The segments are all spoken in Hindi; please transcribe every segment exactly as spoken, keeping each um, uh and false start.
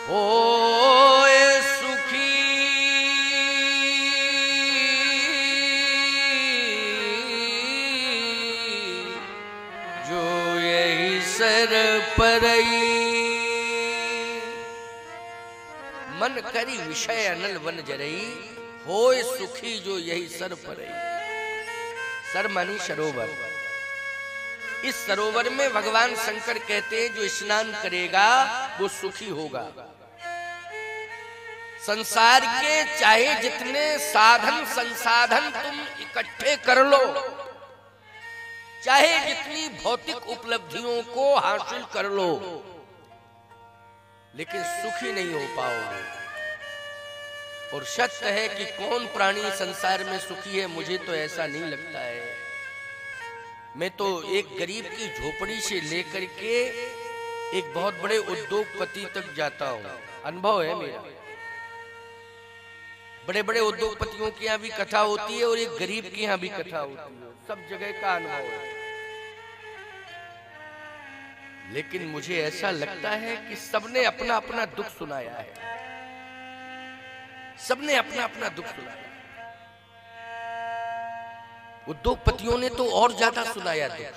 होए सुखी जो यही सर परई। मन करी विषय अनल वन जरई, होए सुखी जो यही सर परई। सर मानी सरोवर। इस सरोवर में भगवान शंकर कहते हैं जो स्नान करेगा वो सुखी होगा। संसार के चाहे जितने साधन संसाधन तुम इकट्ठे कर लो, चाहे जितनी भौतिक उपलब्धियों को हासिल कर लो, लेकिन सुखी नहीं हो पाओगे। और सत्य है कि कौन प्राणी संसार में सुखी है, मुझे तो ऐसा नहीं लगता है। मैं तो एक गरीब की झोपड़ी से लेकर के एक बहुत बड़े उद्योगपति तक जाता हूं, अनुभव है मेरा। बड़े बड़े उद्योगपतियों की यहाँ भी कथा होती है और एक गरीब की यहाँ भी कथा होती है, सब जगह का अनुभव है। लेकिन मुझे ऐसा लगता है कि सबने अपना अपना दुख सुनाया है, सबने अपना अपना दुख सुनाया। उद्योगपतियों ने तो और ज्यादा सुनाया दुख,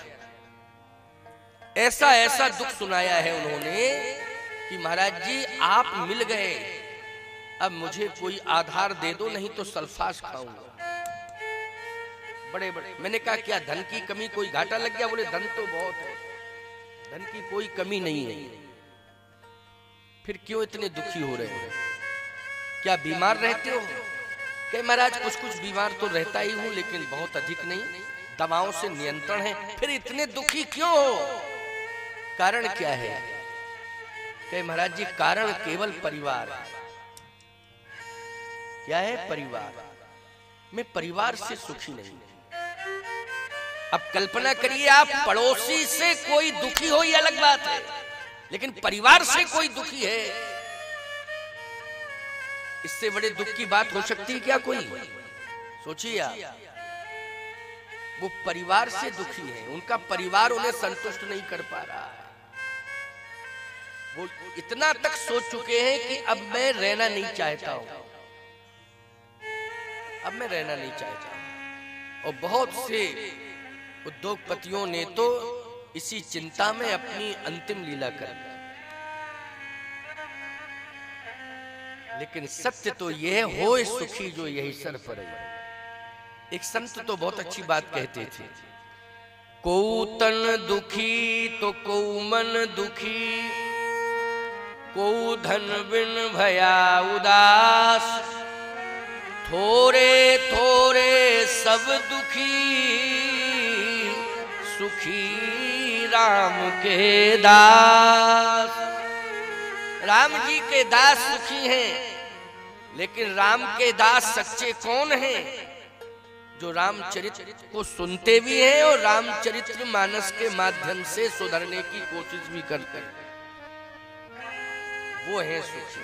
ऐसा ऐसा दुख सुनाया है उन्होंने कि महाराज जी आप मिल गए, अब मुझे कोई आधार दे दो नहीं तो सल्फास खाऊंगा। बड़े बड़े। मैंने कहा क्या धन की कमी, कोई घाटा लग गया? बोले धन तो बहुत है, धन की कोई कमी नहीं है। फिर क्यों इतने दुखी हो रहे हो? क्या बीमार रहते हो? कहे महाराज कुछ कुछ बीमार तो रहता ही हूं, लेकिन बहुत अधिक नहीं, दवाओं से नियंत्रण है। फिर इतने दुखी क्यों हो? कारण क्या है? कहे महाराज जी कारण केवल परिवार। क्या है? परिवार। मैं परिवार से सुखी नहीं। अब कल्पना करिए आप पड़ोसी से कोई दुखी हो, ये अलग बात है, लेकिन परिवार से कोई दुखी है, इससे बड़े दुख की बात हो सकती है क्या कोई? सोचिए आप। वो परिवार से दुखी है, उनका परिवार उन्हें संतुष्ट नहीं कर पा रहा है। वो इतना तक सोच चुके हैं कि अब मैं रहना नहीं चाहता हूं, अब मैं रहना नहीं चाहता हूं। और बहुत से उद्योगपतियों ने तो इसी चिंता में अपनी अंतिम लीला कर दी। लेकिन सत्य तो यह होए सुखी जो यही सर परई। एक संत तो बहुत अच्छी बात कहते थे, को तन दुखी तो को मन दुखी, को धन बिन भया उदास, थोड़े थोड़े सब दुखी, सुखी राम के दास। राम जी के दास सुखी हैं, लेकिन राम के दास सच्चे कौन हैं? जो रामचरित्र को सुनते भी हैं और रामचरित्र मानस के माध्यम से सुधरने की कोशिश भी करते हैं, वो है सुखी।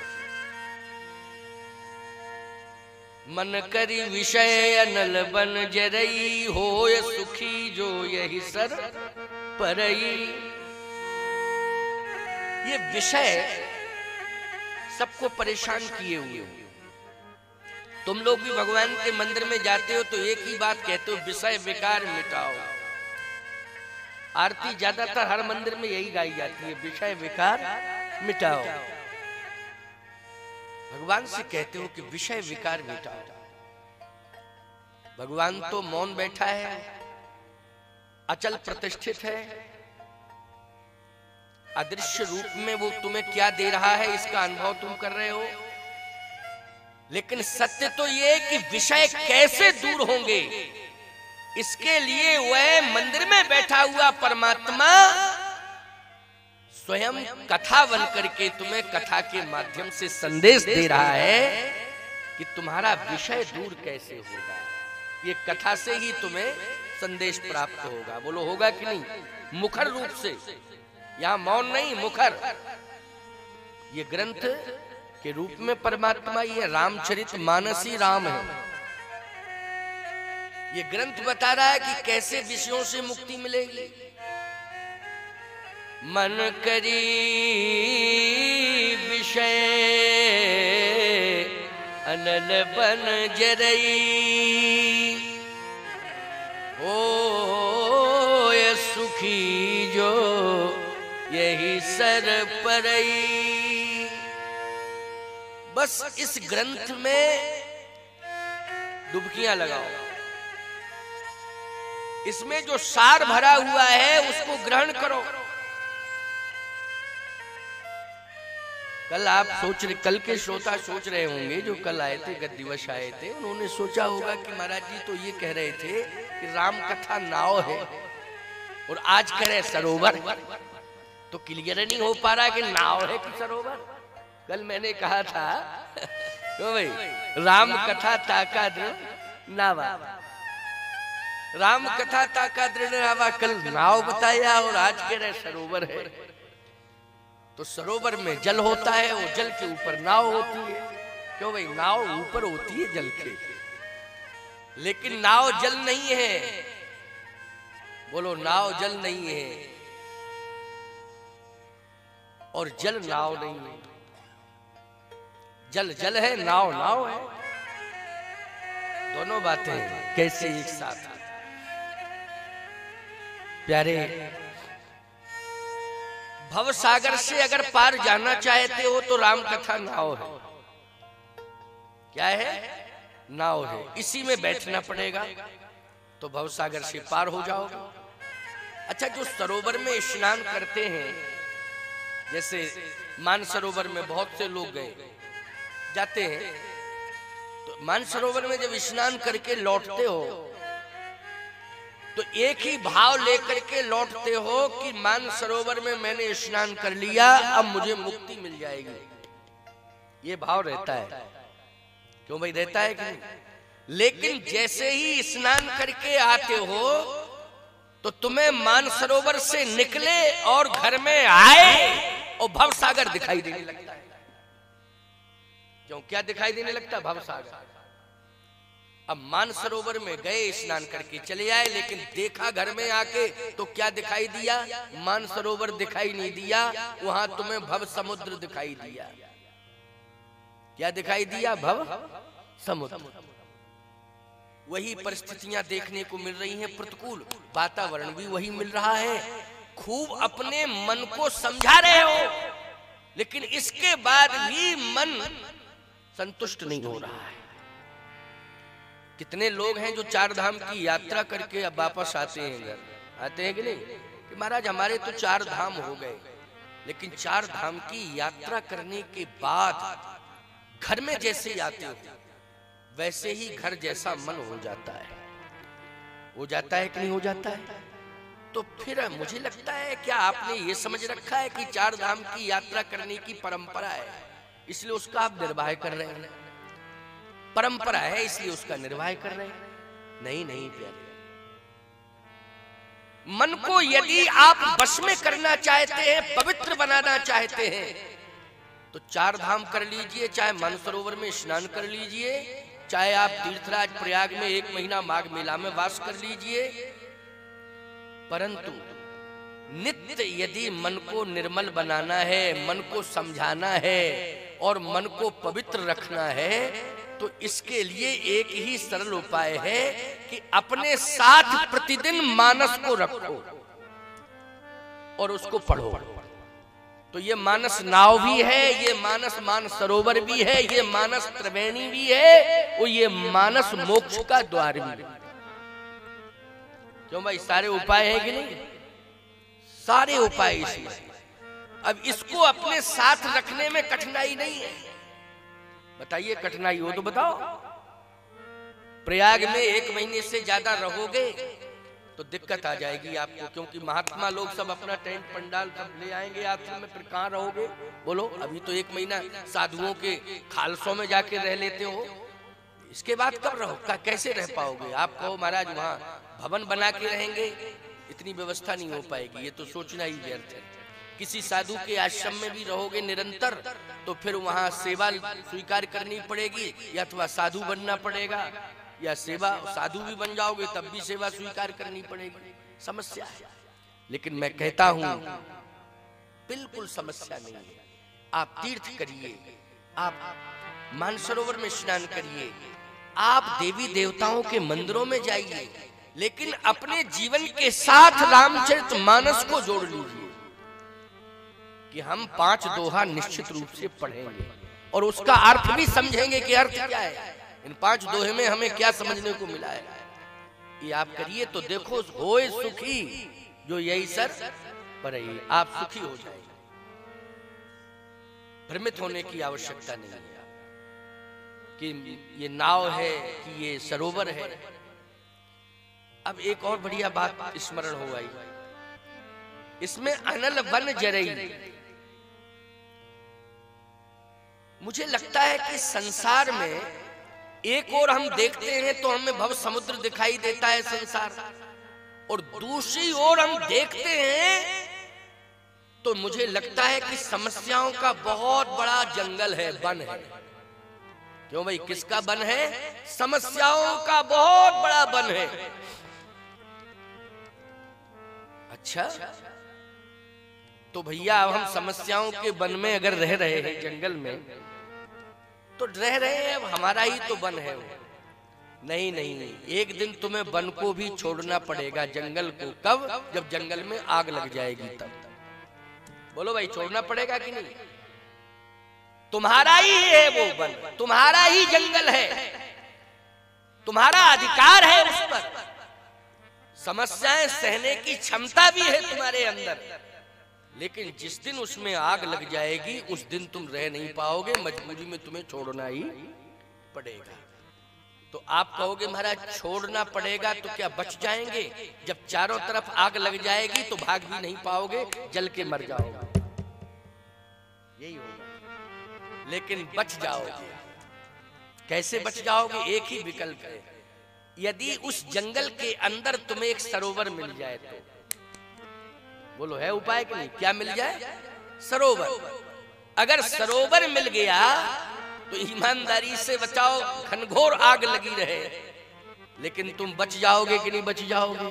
मन करी विषय अनल बन जरई, होय सुखी जो यही सर परई। ये विषय सबको परेशान किए हुए। तुम लोग भी भगवान के मंदिर में जाते हो तो एक ही बात कहते हो, विषय विकार मिटाओ। आरती ज्यादातर हर मंदिर में यही गाई जाती है, विषय विकार मिटाओ। भगवान से कहते हो कि विषय विकार मिटाओ। भगवान तो मौन बैठा है, अचल प्रतिष्ठित है, अदृश्य रूप में वो तुम्हें क्या दे रहा है इसका अनुभव तुम कर रहे हो। लेकिन सत्य तो ये कि विषय कैसे दूर होंगे, इसके लिए वह मंदिर में बैठा हुआ परमात्मा स्वयं कथा बन करके तुम्हें कथा के माध्यम से संदेश दे रहा है कि तुम्हारा विषय दूर कैसे होगा। ये कथा से ही तुम्हें संदेश प्राप्त होगा। बोलो होगा कि नहीं? मुखर रूप से, यहां मौन नहीं, मुखर। ये ग्रंथ के रूप में परमात्मा, ये रामचरित मानस ही राम है। ये ग्रंथ बता रहा है कि कैसे विषयों से मुक्ति मिलेगी। मन करी विषय अनल बन जरई ओ ये सुखी जो यही सर परई। बस इस ग्रंथ में डुबकियां लगाओ, इसमें जो सार भरा हुआ है उसको ग्रहण करो। कल आप सोच रहे, कल के श्रोता सोच रहे होंगे जो कल आए थे, गद्दिवश आए थे, उन्होंने सोचा होगा कि महाराज जी तो ये कह रहे थे कि राम कथा नाव है और आज कह रहे सरोवर, तो क्लियर नहीं हो पा रहा कि नाव है कि सरोवर। कल मैंने कहा था तो भाई राम कथा ताका दृढ़ नावा, राम कथा ताका दृढ़ नावा, कल नाव बताया और आज कह रहे सरोवर है। तो सरोवर में जल होता है और जल के ऊपर नाव होती है। क्यों भाई, नाव ऊपर होती है जल के, लेकिन नाव जल नहीं है। बोलो, नाव जल नहीं है और जल नाव नहीं है। जल जल है, नाव नाव है। दोनों बातें कैसे एक साथ। प्यारे, भव सागर से अगर पार जाना चाहते हो तो राम कथा नाव है। क्या है? नाव है। इसी में बैठना पड़ेगा तो भव सागर से पार हो जाओगे। अच्छा, जो सरोवर में स्नान करते हैं, जैसे मानसरोवर में बहुत से लोग गए जाते हैं, तो मानसरोवर में जब स्नान करके लौटते हो तो एक ही भाव लेकर के लौटते हो कि मानसरोवर में मैंने स्नान कर लिया, अब मुझे मुक्ति मिल जाएगी। ये भाव रहता है। क्यों भाई, रहता है कि नहीं? लेकिन जैसे ही स्नान करके आते हो तो तुम्हें मानसरोवर से निकले और घर में आए और भव सागर दिखाई देने लगता है। क्यों, क्या दिखाई देने लगता है? भव सागर। अब मानसरोवर में गए, स्नान करके चले आए, लेकिन देखा घर में आके तो क्या दिखाई दिया? मानसरोवर दिखाई नहीं दिया, वहां तुम्हें भव समुद्र दिखाई दिया। क्या दिखाई दिया? भव समुद्र। वही परिस्थितियां देखने को मिल रही हैं, प्रतिकूल वातावरण भी वही मिल रहा है। खूब अपने मन को समझा रहे हो, लेकिन इसके बाद भी मन संतुष्ट नहीं हो रहा है। कितने लोग हैं जो चार धाम की यात्रा करके अब वापस आते हैं घर, आते हैं कि नहीं? कि महाराज हमारे तो चार धाम हो गए, लेकिन चार धाम की यात्रा करने के बाद घर में जैसे आते हो वैसे ही घर जैसा मन हो जाता है। हो जाता है कि नहीं हो जाता है? तो फिर मुझे लगता है, क्या आपने ये समझ रखा है कि चार धाम की यात्रा करने की परंपरा है इसलिए उसका आप निर्वाह कर रहे हैं? परंपरा है इसलिए उसका निर्वाह कर रहे हैं? नहीं नहीं प्यारे, मन को यदि आप वश में करना चाहते हैं, पवित्र बनाना चाहते हैं, तो चार धाम कर लीजिए, चाहे मानसरोवर में स्नान कर लीजिए, चाहे आप तीर्थराज प्रयाग में एक महीना माघ मेला में वास कर लीजिए। परंतु नित्य यदि मन को निर्मल बनाना है, मन को समझाना है और मन को पवित्र रखना है, तो इसके लिए एक ही सरल उपाय है कि अपने साथ प्रतिदिन मानस को रखो और उसको पढ़ो। तो ये मानस नाव भी है, ये मानस मान सरोवर भी है, ये मानस त्रिवेणी भी है और ये मानस मोक्ष का द्वार भी है। क्यों भाई, सारे उपाय है कि नहीं? सारे उपाय इसमें। अब इसको अपने साथ रखने में कठिनाई नहीं है। बताइए, कठिनाई हो तो बताओ। प्रयाग में एक महीने से ज्यादा रहोगे तो दिक्कत आ जाएगी आपको, क्योंकि महात्मा लोग सब अपना टेंट पंडाल सब ले आएंगे आश्रम में, फिर कहाँ रहोगे? बोलो, अभी तो एक महीना साधुओं के खालसों में जाके रह लेते हो, इसके बाद कब रहो? कैसे रह पाओगे? आप कहो महाराज वहां भवन बना के रहेंगे, इतनी व्यवस्था नहीं हो पाएगी। ये तो सोचना ही व्यर्थ है। किसी साधु के आश्रम में भी रहोगे निरंतर तो फिर वहां सेवा स्वीकार करनी पड़ेगी, या अथवा साधु बनना पड़ेगा, या सेवा साधु भी बन जाओगे तब भी सेवा स्वीकार करनी पड़ेगी। समस्या है। लेकिन मैं कहता हूं बिल्कुल समस्या नहीं है। आप तीर्थ करिए, आप मानसरोवर में स्नान करिए, आप देवी देवताओं के मंदिरों में जाइए, लेकिन अपने जीवन के साथ रामचरितमानस को जोड़ लीजिए कि हम पांच दोहा निश्चित रूप से पढ़ेंगे और उसका अर्थ भी समझेंगे कि अर्थ क्या है, इन पांच दोहे में हमें क्या समझने को मिला है। ये आप करिए तो देखो, होए सुखी जो यही सर पर आप सुखी हो जाएंगे। भ्रमित होने की आवश्यकता नहीं है कि ये नाव है कि ये सरोवर है। अब एक और बढ़िया बात स्मरण हो आई, इसमें अनल वन जरई। मुझे लगता है कि संसार में एक और हम देखते हैं तो हमें भव समुद्र दिखाई देता है संसार, और दूसरी ओर हम देखते हैं तो मुझे लगता है कि समस्याओं का बहुत बड़ा जंगल है, वन है। क्यों भाई, किसका वन है? समस्याओं का बहुत बड़ा वन है। अच्छा, तो भैया अब हम समस्याओं के वन में अगर रह रहे हैं, जंगल में, तो रह रहे हैं, अब हमारा ही तो वन है। नहीं नहीं नहीं, एक दिन तुम्हें वन को भी छोड़ना पड़ेगा, जंगल को। कब? जब जंगल में आग लग जाएगी तब। बोलो भाई, छोड़ना पड़ेगा कि नहीं? तुम्हारा ही है वो वन, तुम्हारा ही जंगल है, तुम्हारा अधिकार है उस पर। समस्याएं सहने की क्षमता भी है तुम्हारे अंदर, लेकिन जिस दिन उसमें आग लग जाएगी उस दिन तुम रह नहीं पाओगे, मजबूरी में तुम्हें छोड़ना ही पड़ेगा। तो आप कहोगे महाराज छोड़ना पड़ेगा तो क्या बच जाएंगे? जब चारों तरफ आग लग जाएगी तो भाग भी नहीं पाओगे, जल के मर जाओगे, यही होगा। लेकिन बच जाओगे। कैसे बच जाओगे? एक ही विकल्प है, यदि उस जंगल के अंदर तुम्हें एक सरोवर मिल जाए तो। बोलो, है उपाय कि नहीं? क्या मिल जाए? सरोवर। अगर सरोवर मिल गया तो ईमानदारी से बचाओ, घनघोर आग लगी रहे, लेकिन तुम बच जाओगे कि नहीं बच जाओगे?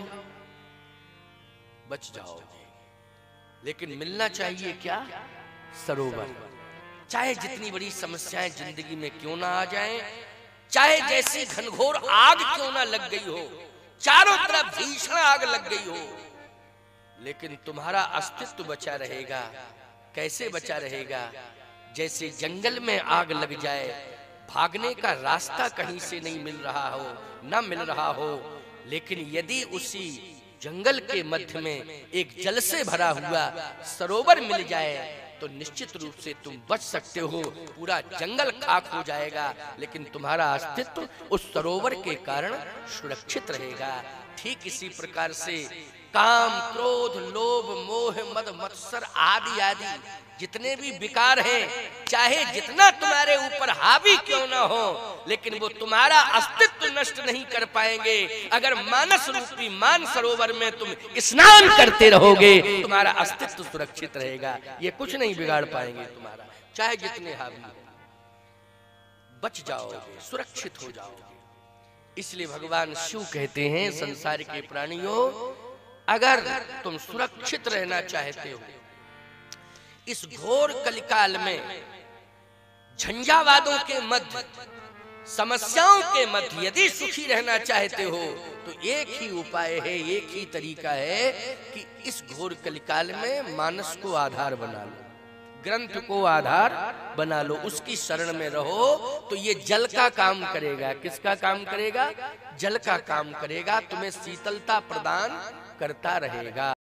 बच जाओगे। लेकिन मिलना चाहिए क्या? सरोवर। चाहे जितनी बड़ी समस्याएं जिंदगी में क्यों ना आ जाएं, चाहे जैसी घनघोर आग क्यों ना लग गई हो, चारों तरफ भीषण आग लग गई हो, लेकिन तुम्हारा अस्तित्व बचा रहेगा। कैसे बचा रहेगा? जैसे जंगल में आग लग जाए, भागने का रास्ता कहीं से नहीं मिल रहा हो, न मिल रहा हो, लेकिन यदि उसी जंगल के मध्य में एक जल से भरा हुआ सरोवर मिल जाए तो निश्चित रूप से तुम बच सकते हो। पूरा जंगल खाक हो जाएगा, लेकिन तुम्हारा अस्तित्व उस सरोवर के कारण सुरक्षित रहेगा। ठीक इसी प्रकार से काम, क्रोध, लोभ, मोह, मद, मत्सर आदि आदि जितने भी विकार हैं, चाहे जितना तुम्हारे ऊपर हावी क्यों ना हो, लेकिन वो तुम्हारा अस्तित्व नष्ट नहीं कर पाएंगे। अगर मानस रूपी मान सरोवर में तुम स्नान करते रहोगे, तुम्हारा अस्तित्व सुरक्षित रहेगा। ये कुछ नहीं बिगाड़ पाएंगे तुम्हारा, चाहे जितने हावी हो। बच जाओगे, सुरक्षित हो जाओगे। इसलिए भगवान शिव कहते हैं, संसार के प्राणियों, अगर तुम सुरक्षित रहना चाहते हो इस घोर कलिकाल में, झंझावादों के मध्य, समस्याओं के मध्य यदि सुखी रहना चाहते हो तो एक ही उपाय है, एक ही तरीका है कि इस घोर कलिकाल में मानस को आधार बना लो, ग्रंथ को आधार बना लो, उसकी शरण में रहो। तो ये जल का काम करेगा। किसका काम करेगा? जल का काम करेगा, तुम्हें शीतलता प्रदान करता रहेगा।